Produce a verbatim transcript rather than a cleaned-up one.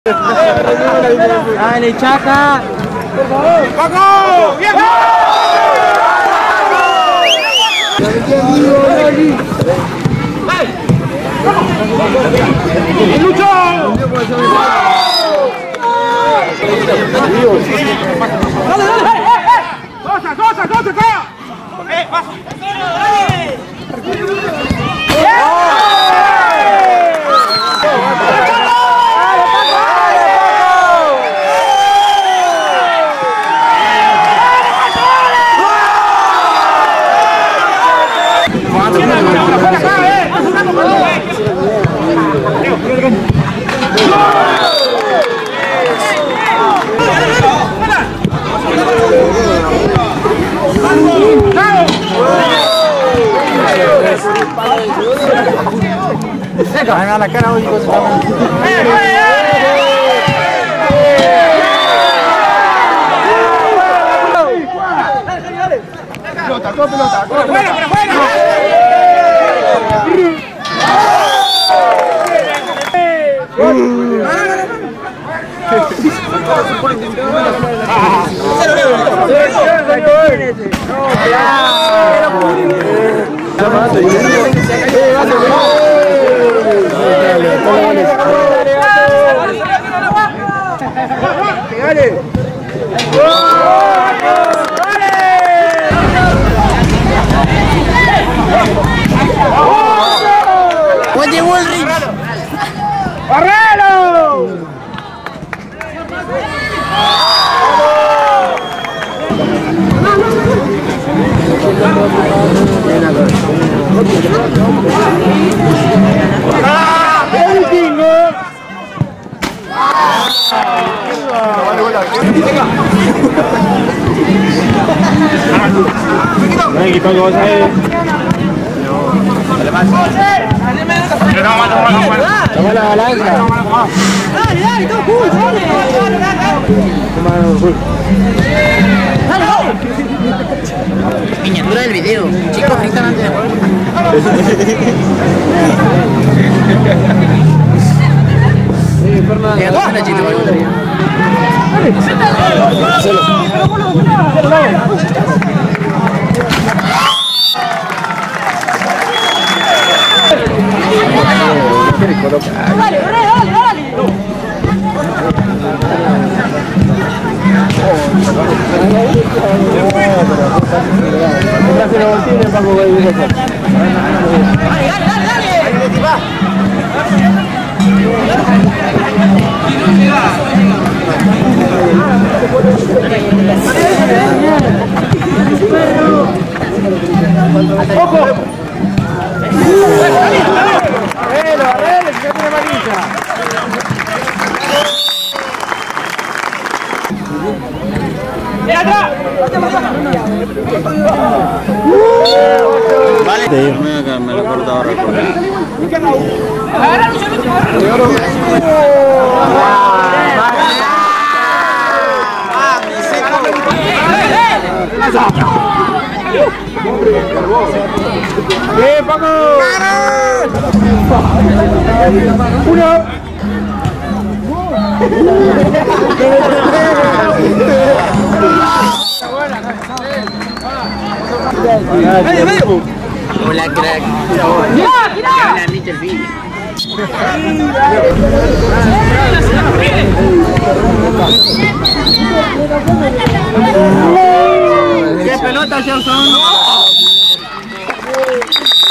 Dale, Chaca. ¡Paco! ¡Bien! ¡Lucho! ¡Dale, dale! ¡Cosa, cosa, cosa, acá! ¡Eh, baja! Venga, la cara hoy con pelota, con pelota, con pelota. ¡Oye, Bullrich! ¡Barrero! Venga, Paco, vas a ver. Toma la balanza. Dale, dale, todo cool, dale. Miniatura del video. Chicos, ahí están antes de jugar. Sí, Fernando. Dale, dale, dale, dale. ¡Ojo! ¡Arrelo, arrelo! ¡Que tiene amarilla! ¡De atrás! Vale. Me lo corto ahora. ¡Agarra, Lucho, Lucho! ¡Bien, Paco! ¡Uno! ¡Medio, medio! Hola, crack. ¡Girá, girá! Hola, mister Philly. ¡Qué pelota, Johnson!